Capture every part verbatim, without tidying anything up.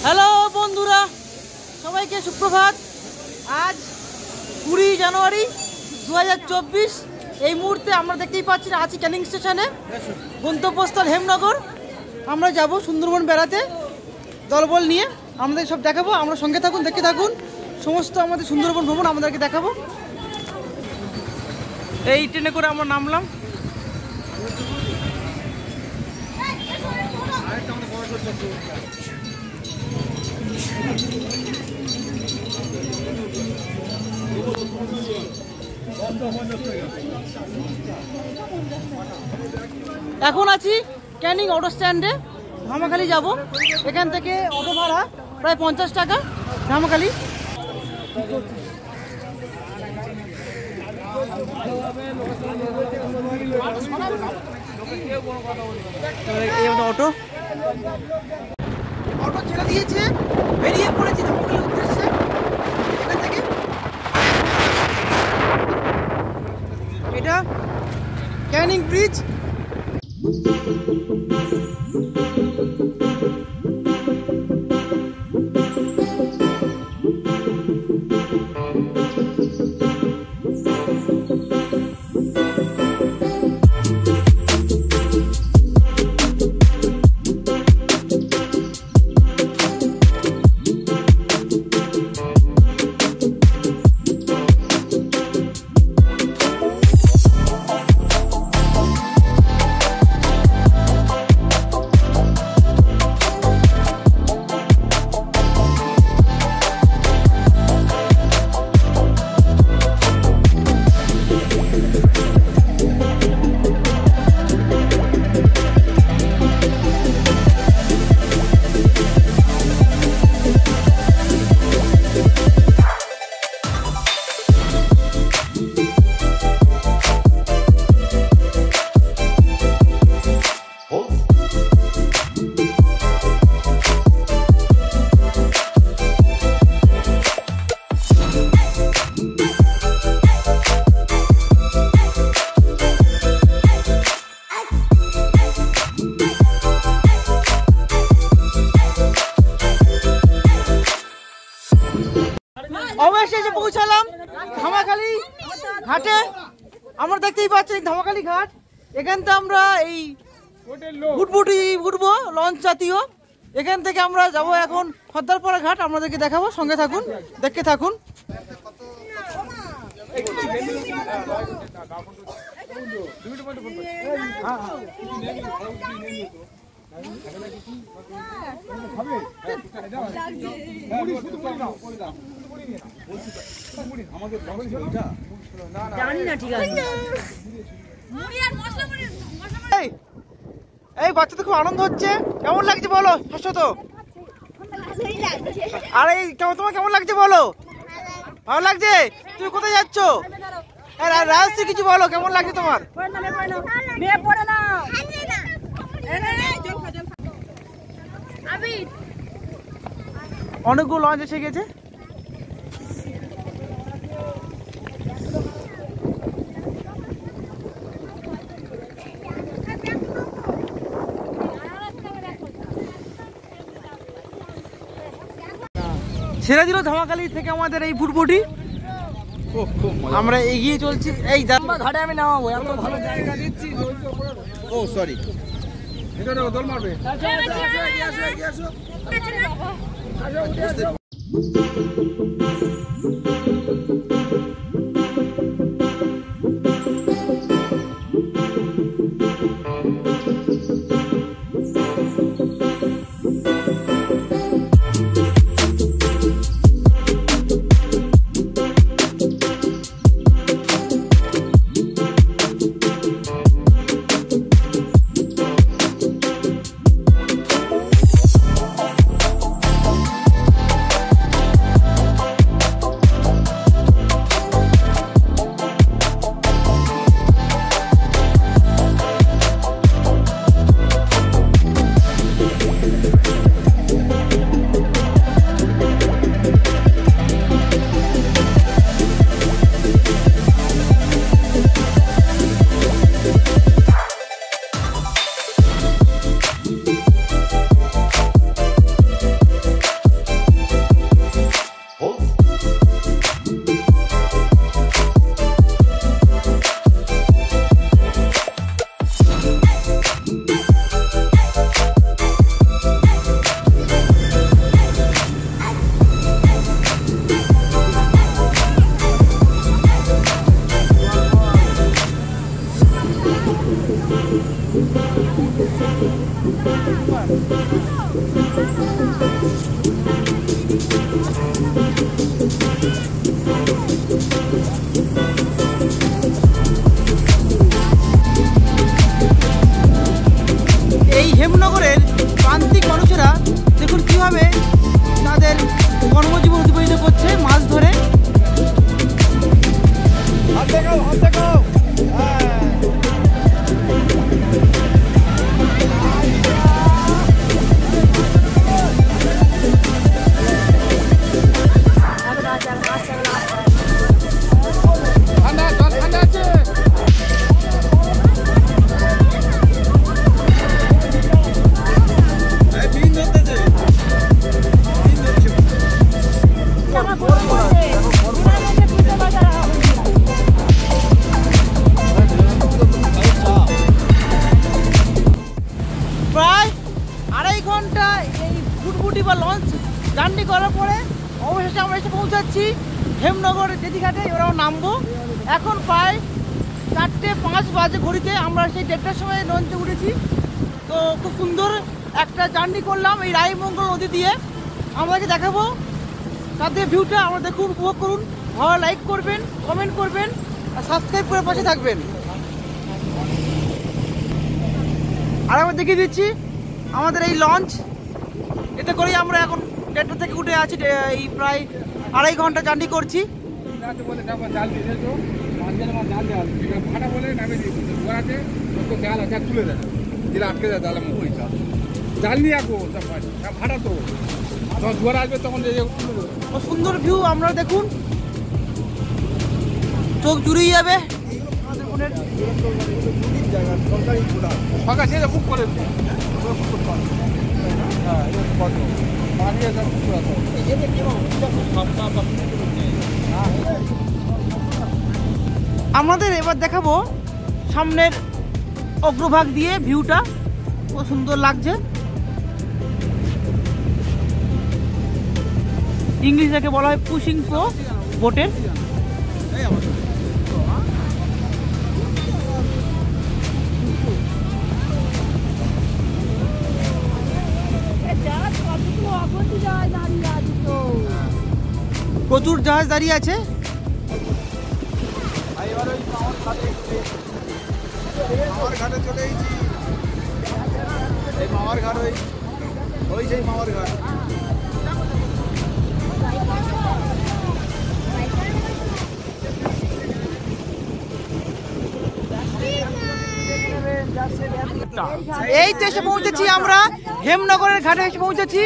Hello বন্ধুরা, সবাইকে সুপ্রভাত। আজ কুড়ি জানুয়ারি দু হাজার চব্বিশ। এই মুহূর্তে আমরা দেখতেই পাচ্ছি আছি ক্যানিং স্টেশনে, গন্তব্যস্থল হেমনগর। আমরা যাব সুন্দরবন বেড়াতে দলবল নিয়ে, আমাদের সব দেখাবো। আমরা সঙ্গে থাকুন, দেখতে থাকুন। সমস্ত আমাদের সুন্দরবন ভ্রমণ আমাদেরকে দেখাবো। এই ট্রেনে করে আমরা নামলাম। এখন আছি ক্যানিং অটো স্ট্যান্ডে, ধামাখালি যাব। এখান থেকে অটো ভাড়া প্রায় পঞ্চাশ টাকা ধামাখালি। অটো অটো ছেড়ে দিয়েছে, বেরিয়ে পড়েছি ধামাখালির উদ্দেশ্যে। এখান থেকে এটা ক্যানিং ব্রিজ। অবশেষে পৌঁছালাম ধামাখালি ঘাটে। আমরা দেখতেই পাচ্ছি ধামাখালি ঘাট। এখান থেকে আমরা এই বুটবুটি উঠবো, লঞ্চ জাতীয়। এখান থেকে আমরা যাব এখন খদ্দারপাড়া ঘাট, আমাদেরকে দেখাবো। সঙ্গে থাকুন, দেখতে থাকুন। এই বাচ্চাদের খুব আনন্দ হচ্ছে। কেমন লাগছে বলো শাশ্বত? আরে কেমন, তোমার কেমন লাগছে বলো? ভালো লাগছে? তুমি কোথায় যাচ্ছ? রাজশ্রী কিছু বলো, কেমন লাগছে তোমার? অনেকগুলো লঞ্চ এসে গেছে। ছেড়ে দিল ধামাখালি থেকে আমাদের এই ফুটবুটি। আমরা এগিয়ে চলছি। এই ঘাটে আমি নামাবো, এত ভালো জায়গা দিচ্ছি। ও সরি, এটা দোল মারবে। এই হেমনগরের প্রান্তিক মানুষেরা দেখুন কীভাবে তাদের কর্মজীবন অতিবাহিত করছে মাছ ধরে। প্রায় আড়াই ঘন্টা এই ফুটফুটি বা লঞ্চ জার্নি করার পরে অবশেষে আমরা এসে পৌঁছাচ্ছি হেমনগর জেটিঘাটে। ওরাও নামবো। এখন প্রায় চারটে পাঁচ বাজে ঘড়িতে আমরা সেই দেড়টার সময় লঞ্চে উঠেছি। তো খুব সুন্দর একটা জার্নি করলাম এই রায়মঙ্গল নদী দিয়ে। আমাদেরকে দেখাবো তাদের ভিউটা, আমরা দেখুন, উপভোগ করুন। ভালো লাইক করবেন, কমেন্ট করবেন আর সাবস্ক্রাইব করে পাশে থাকবেন। আর আমরা দেখিয়ে দিচ্ছি আমাদের এই লঞ্চ, এতে করেই আমরা এখন দেড়টা থেকে উঠে আছি। এই প্রায় আড়াই ঘন্টা জার্নি করছি। সুন্দর ভিউ আমরা দেখুন, চোখ জুড়িয়ে যাবে। আমাদের এবার দেখাবো সামনের অগ্রভাগ দিয়ে ভিউটা, খুব সুন্দর লাগছে। ইংলিশে বলা হয় পুশিং প্রো বোটের। প্রচুর জাহাজ দাঁড়িয়ে আছে। এই তো এসে পৌঁছেছি আমরা হেমনগরের ঘাটে এসে পৌঁছেছি।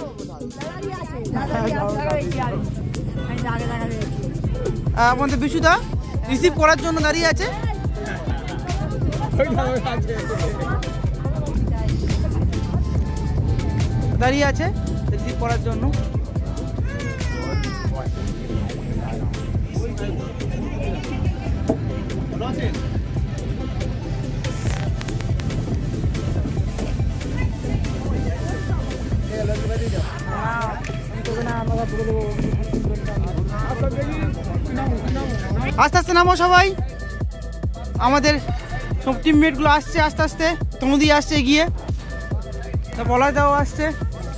আমাদের বিশুদা রিসিভ করার জন্য দাঁড়িয়ে আছে। দাঁড়িয়ে আছে রিসিভ করার জন্য। আস্তে আস্তে নামো সবাই। আমাদের সব টিমমেটগুলো আসছে আস্তে আস্তে, তনুদি আসছে এগিয়ে, বলাই দাও আসছে।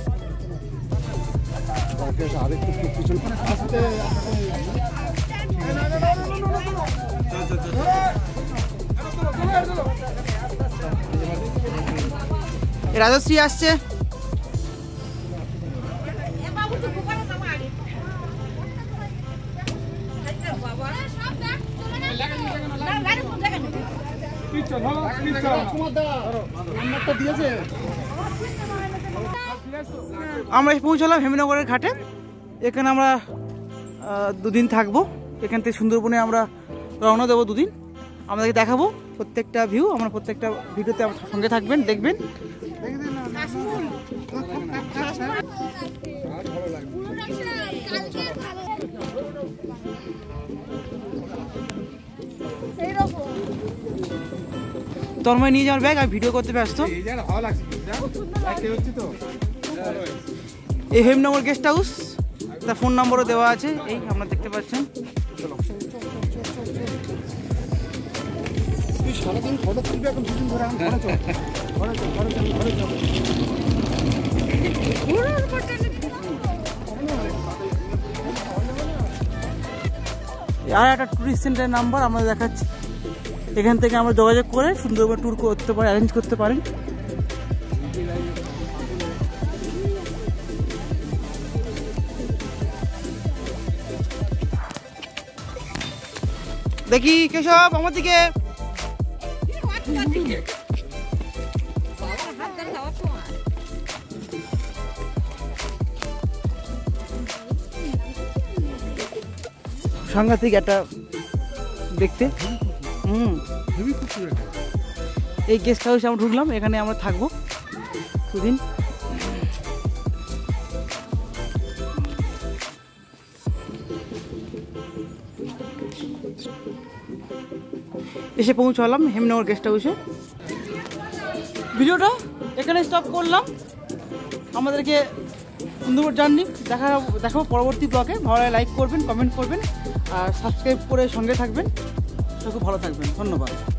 রাজশ্রী আসছে। আমরা পৌঁছলাম হেমনগরের ঘাটে। এখানে আমরা দুদিন থাকবো। এখান থেকে সুন্দরবনে আমরা রওনা দেবো দুদিন। আমাদেরকে দেখাবো প্রত্যেকটা ভিউ। আমরা প্রত্যেকটা ভিডিওতে আমার সঙ্গে থাকবেন, দেখবেন। তন্ময় নিয়ে যাওয়ার ব্যাগ আর ভিডিও করতে ব্যস্ত। এই হেমনগর গেস্ট হাউস, তার ফোন নম্বরও দেওয়া আছে, এই আপনারা দেখতে পাচ্ছেন। আর একটা ট্যুরিস্ট সেন্টারের নাম্বার আমরা দেখাচ্ছি, এখান থেকে আমরা যোগাযোগ করে সুন্দরবন ট্যুর করতে পারি, অ্যারেঞ্জ করতে পারেন। দেখি কেশব আমার দিকে, সাংঘাতিক একটা দেখতে। হুম, এই গেস্ট হাউসে আমরা ঢুকলাম, এখানে আমরা থাকবো দুদিন। এসে পৌঁছালাম হেমনগর গেস্ট হাউসে। ভিডিওটা এখানে স্টপ করলাম। আমাদেরকে সুন্দরবন জার্নি দেখা দেখাবো পরবর্তী ব্লগে। ভালো লাইক করবেন, কমেন্ট করবেন আর সাবস্ক্রাইব করে সঙ্গে থাকবেন। খুব ভালো থাকবেন, ধন্যবাদ।